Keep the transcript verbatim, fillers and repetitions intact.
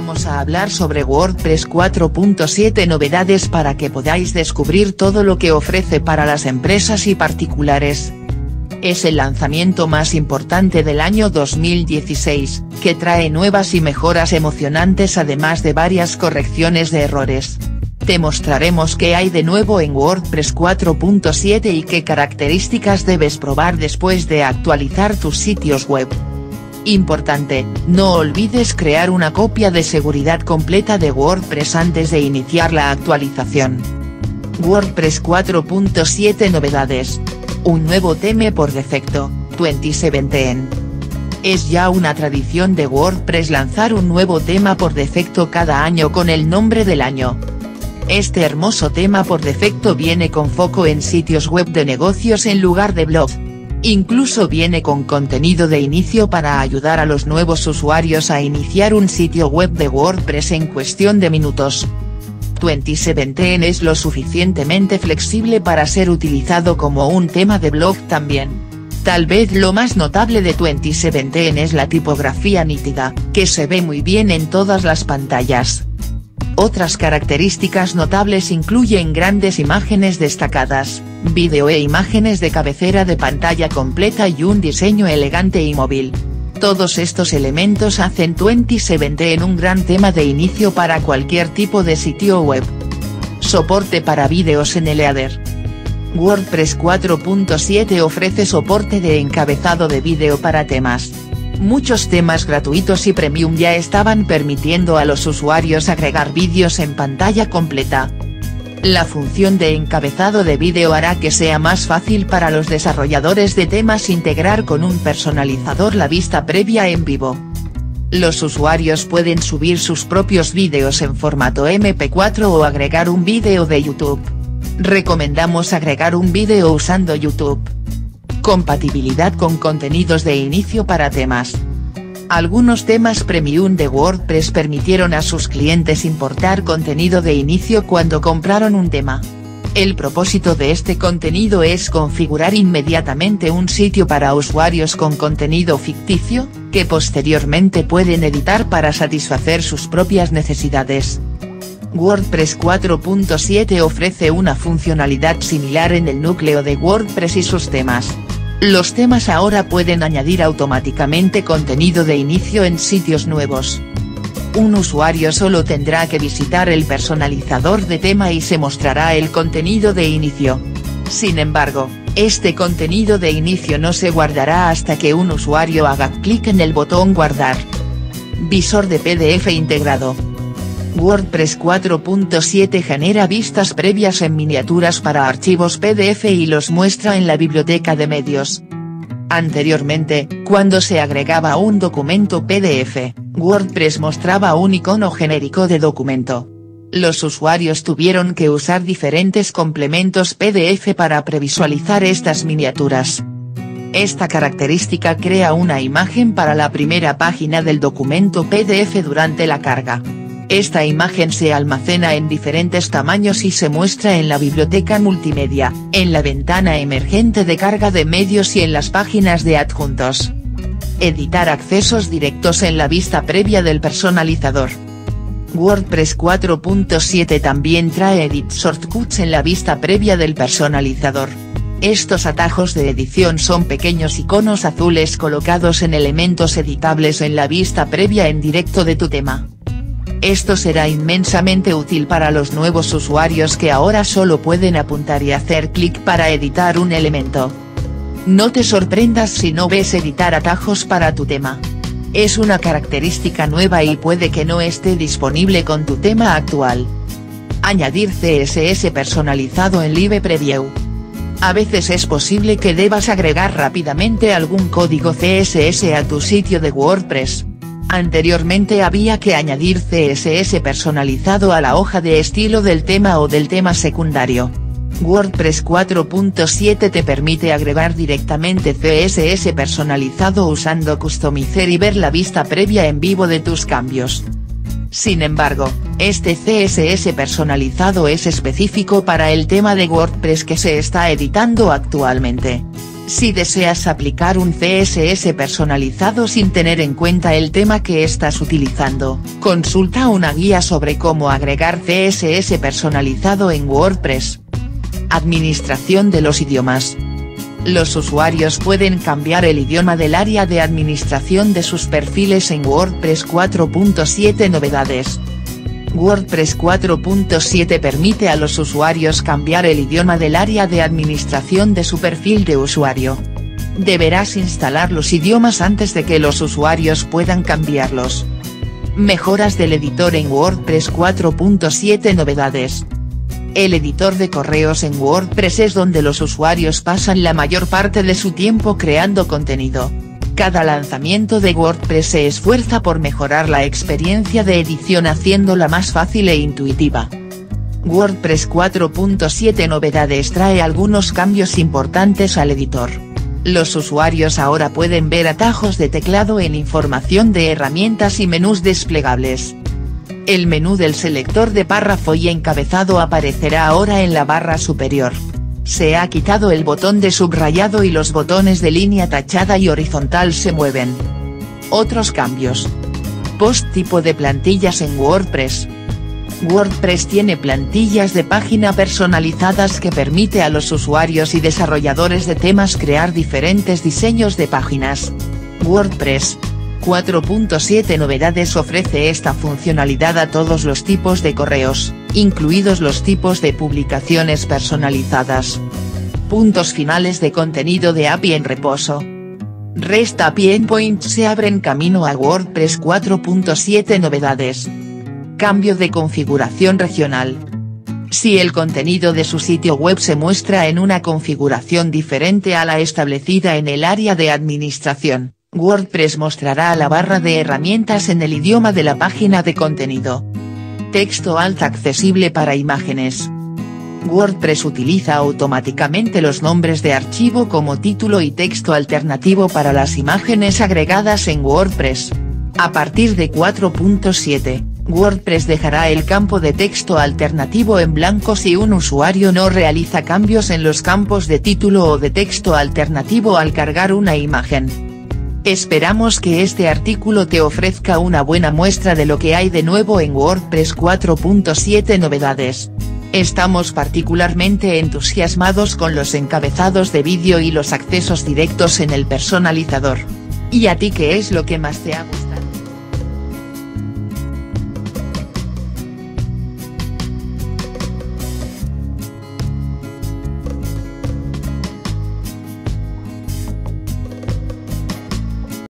Vamos a hablar sobre WordPress cuatro punto siete novedades para que podáis descubrir todo lo que ofrece para las empresas y particulares. Es el lanzamiento más importante del año dos mil dieciséis, que trae nuevas y mejoras emocionantes además de varias correcciones de errores. Te mostraremos qué hay de nuevo en WordPress cuatro punto siete y qué características debes probar después de actualizar tus sitios web. Importante, no olvides crear una copia de seguridad completa de WordPress antes de iniciar la actualización. WordPress cuatro punto siete novedades. Un nuevo tema por defecto, veintisiete. Es ya una tradición de WordPress lanzar un nuevo tema por defecto cada año con el nombre del año. Este hermoso tema por defecto viene con foco en sitios web de negocios en lugar de blog. Incluso viene con contenido de inicio para ayudar a los nuevos usuarios a iniciar un sitio web de WordPress en cuestión de minutos. veintisiete es lo suficientemente flexible para ser utilizado como un tema de blog también. Tal vez lo más notable de veintisiete es la tipografía nítida, que se ve muy bien en todas las pantallas. Otras características notables incluyen grandes imágenes destacadas, vídeo e imágenes de cabecera de pantalla completa y un diseño elegante y móvil. Todos estos elementos hacen veintisiete en un gran tema de inicio para cualquier tipo de sitio web. Soporte para vídeos en el header. WordPress cuatro punto siete ofrece soporte de encabezado de vídeo para temas. Muchos temas gratuitos y premium ya estaban permitiendo a los usuarios agregar vídeos en pantalla completa. La función de encabezado de vídeo hará que sea más fácil para los desarrolladores de temas integrar con un personalizador la vista previa en vivo. Los usuarios pueden subir sus propios vídeos en formato eme pe cuatro o agregar un vídeo de YouTube. Recomendamos agregar un vídeo usando YouTube. Compatibilidad con contenidos de inicio para temas. Algunos temas premium de WordPress permitieron a sus clientes importar contenido de inicio cuando compraron un tema. El propósito de este contenido es configurar inmediatamente un sitio para usuarios con contenido ficticio, que posteriormente pueden editar para satisfacer sus propias necesidades. WordPress cuatro punto siete ofrece una funcionalidad similar en el núcleo de WordPress y sus temas. Los temas ahora pueden añadir automáticamente contenido de inicio en sitios nuevos. Un usuario solo tendrá que visitar el personalizador de tema y se mostrará el contenido de inicio. Sin embargo, este contenido de inicio no se guardará hasta que un usuario haga clic en el botón guardar. Visor de pe de efe integrado. WordPress cuatro punto siete genera vistas previas en miniaturas para archivos pe de efe y los muestra en la biblioteca de medios. Anteriormente, cuando se agregaba un documento pe de efe, WordPress mostraba un icono genérico de documento. Los usuarios tuvieron que usar diferentes complementos pe de efe para previsualizar estas miniaturas. Esta característica crea una imagen para la primera página del documento pe de efe durante la carga. Esta imagen se almacena en diferentes tamaños y se muestra en la biblioteca multimedia, en la ventana emergente de carga de medios y en las páginas de adjuntos. Editar accesos directos en la vista previa del personalizador. WordPress cuatro punto siete también trae Edit Shortcuts en la vista previa del personalizador. Estos atajos de edición son pequeños iconos azules colocados en elementos editables en la vista previa en directo de tu tema. Esto será inmensamente útil para los nuevos usuarios que ahora solo pueden apuntar y hacer clic para editar un elemento. No te sorprendas si no ves editar atajos para tu tema. Es una característica nueva y puede que no esté disponible con tu tema actual. Añadir ce ese ese personalizado en Live Preview. A veces es posible que debas agregar rápidamente algún código ce ese ese a tu sitio de WordPress. Anteriormente había que añadir ce ese ese personalizado a la hoja de estilo del tema o del tema secundario. WordPress cuatro punto siete te permite agregar directamente ce ese ese personalizado usando Customizer y ver la vista previa en vivo de tus cambios. Sin embargo, este ce ese ese personalizado es específico para el tema de WordPress que se está editando actualmente. Si deseas aplicar un C S S personalizado sin tener en cuenta el tema que estás utilizando, consulta una guía sobre cómo agregar C S S personalizado en WordPress. Administración de los idiomas. Los usuarios pueden cambiar el idioma del área de administración de sus perfiles en WordPress cuatro punto siete novedades. WordPress cuatro punto siete permite a los usuarios cambiar el idioma del área de administración de su perfil de usuario. Deberás instalar los idiomas antes de que los usuarios puedan cambiarlos. Mejoras del editor en WordPress cuatro punto siete novedades. El editor de correos en WordPress es donde los usuarios pasan la mayor parte de su tiempo creando contenido. Cada lanzamiento de WordPress se esfuerza por mejorar la experiencia de edición haciéndola más fácil e intuitiva. WordPress cuatro punto siete novedades trae algunos cambios importantes al editor. Los usuarios ahora pueden ver atajos de teclado en información de herramientas y menús desplegables. El menú del selector de párrafo y encabezado aparecerá ahora en la barra superior. Se ha quitado el botón de subrayado y los botones de línea tachada y horizontal se mueven. Otros cambios. Post tipo de plantillas en WordPress. WordPress tiene plantillas de página personalizadas que permite a los usuarios y desarrolladores de temas crear diferentes diseños de páginas. WordPress cuatro punto siete novedades ofrece esta funcionalidad a todos los tipos de correos, incluidos los tipos de publicaciones personalizadas. Puntos finales de contenido de A P I en reposo. REST A P I Endpoints se abren camino a WordPress cuatro punto siete novedades. Cambio de configuración regional. Si el contenido de su sitio web se muestra en una configuración diferente a la establecida en el área de administración, WordPress mostrará la barra de herramientas en el idioma de la página de contenido. Texto alt accesible para imágenes. WordPress utiliza automáticamente los nombres de archivo como título y texto alternativo para las imágenes agregadas en WordPress. A partir de cuatro punto siete, WordPress dejará el campo de texto alternativo en blanco si un usuario no realiza cambios en los campos de título o de texto alternativo al cargar una imagen. Esperamos que este artículo te ofrezca una buena muestra de lo que hay de nuevo en WordPress cuatro punto siete novedades. Estamos particularmente entusiasmados con los encabezados de vídeo y los accesos directos en el personalizador. ¿Y a ti qué es lo que más te ha gustado?